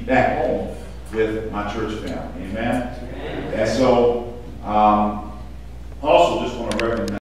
back home with my church family. Amen? And so, also just want to recognize